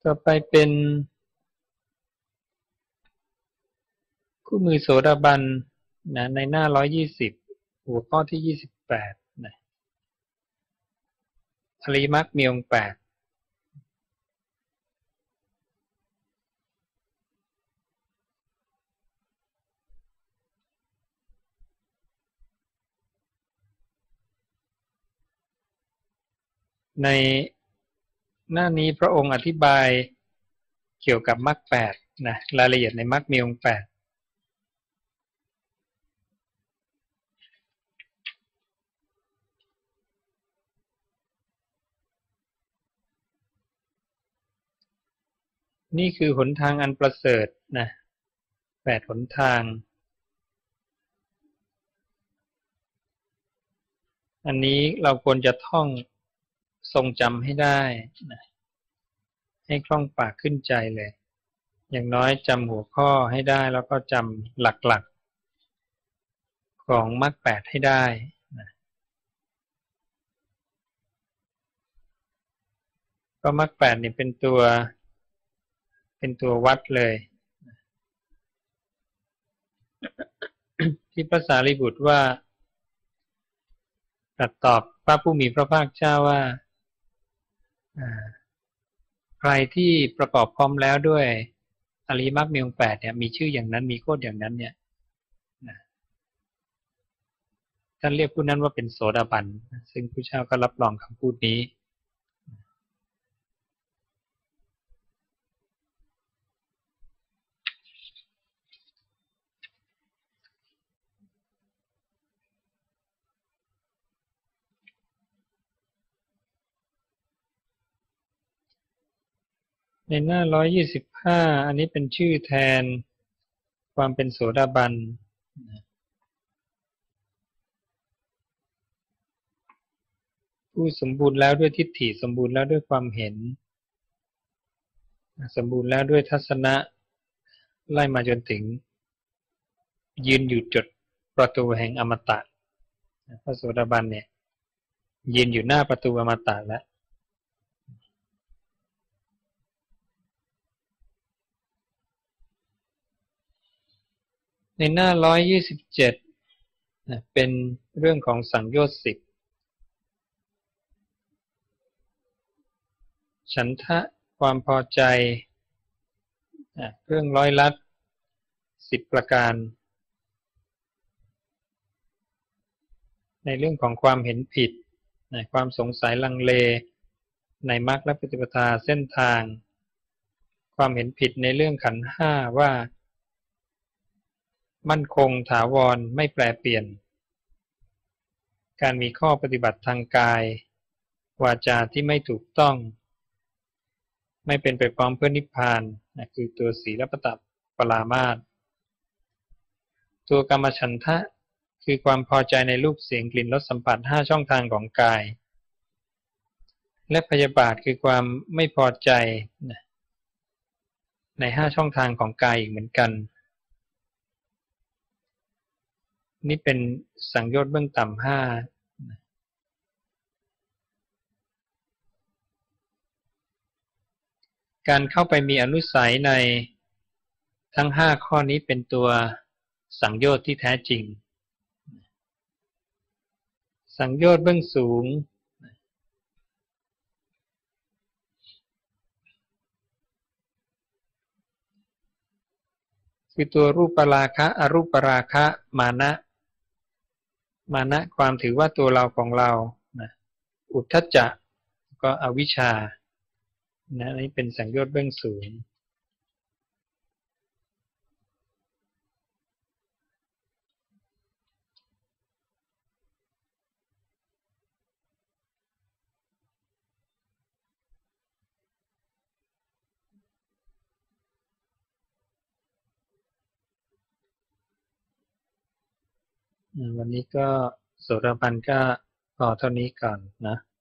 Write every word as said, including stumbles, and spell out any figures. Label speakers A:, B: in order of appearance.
A: ต่อไปเป็นคู่มือโสดาบันนะในหน้าร้อยยี่สิบหัวข้อที่ยี่สิบแปดนะอริยมรรคมีองค์แปดในหน้านี้พระองค์อธิบายเกี่ยวกับมรรคแปดนะรายละเอียดในมรรคมีองค์แปดนี่คือหนทางอันประเสริฐนะแปดหนทางอันนี้เราควรจะท่องทรงจำให้ได้นะให้คล่องปากขึ้นใจเลยอย่างน้อยจำหัวข้อให้ได้แล้วก็จำหลักๆของมรรคแปดให้ได้นะก็มรรคแปดนี่เป็นตัวเป็นตัววัดเลยที่พระสารีบุตรว่าตรัสตอบพระผู้มีพระภาคเจ้าว่าใครที่ประกอบพร้อมแล้วด้วยอริยมรรคมีองค์แปดเนี่ยมีชื่ออย่างนั้นมีโคตรอย่างนั้นเนี่ยท่านเรียกผู้นั้นว่าเป็นโสดาบันซึ่งพระเจ้าก็รับรองคำพูดนี้ในหน้าร้อยยี่สิบห้าอันนี้เป็นชื่อแทนความเป็นโสดาบันผู้สมบูรณ์แล้วด้วยทิฏฐิสมบูรณ์แล้วด้วยความเห็นสมบูรณ์แล้วด้วยทัศนะไล่มาจนถึงยืนอยู่จุดประตูแห่งอมตะพระโสดาบันเนี่ยยืนอยู่หน้าประตูอมตะแล้วในหน้าร้อยยี่สิบเจ็ดเป็นเรื่องของสังโยชน์สิบฉันทะความพอใจเครื่องร้อยลัดสิบประการในเรื่องของความเห็นผิดความสงสัยลังเลในมรรคและปฏิปทาเส้นทางความเห็นผิดในเรื่องขันธ์ห้าว่ามั่นคงถาวรไม่แปรเปลี่ยนการมีข้อปฏิบัติทางกายวาจาที่ไม่ถูกต้องไม่เป็นไปพร้อมเพื่อนิพพานนะคือตัวศีลปตปรามาสตัวกรรมฉันทะคือความพอใจในรูปเสียงกลิ่นรสสัมผัสห้าช่องทางของกายและพยาบาทคือความไม่พอใจนะในห้าช่องทางของกายอีกเหมือนกันนี่เป็นสังโยชน์เบื้องต่ำห้าการเข้าไปมีอนุสัยในทั้งห้าข้อนี้เป็นตัวสังโยชน์ที่แท้จริงสังโยชน์เบื้องสูงคือตัวรูปราคะอรูปราคะมานะมานะความถือว่าตัวเราของเรานะอุทธัจจะก็อวิชชานะนี่เป็นสังโยชน์เบื้องสูงวันนี้ก็โสดาบันก็พอเท่านี้ก่อนนะ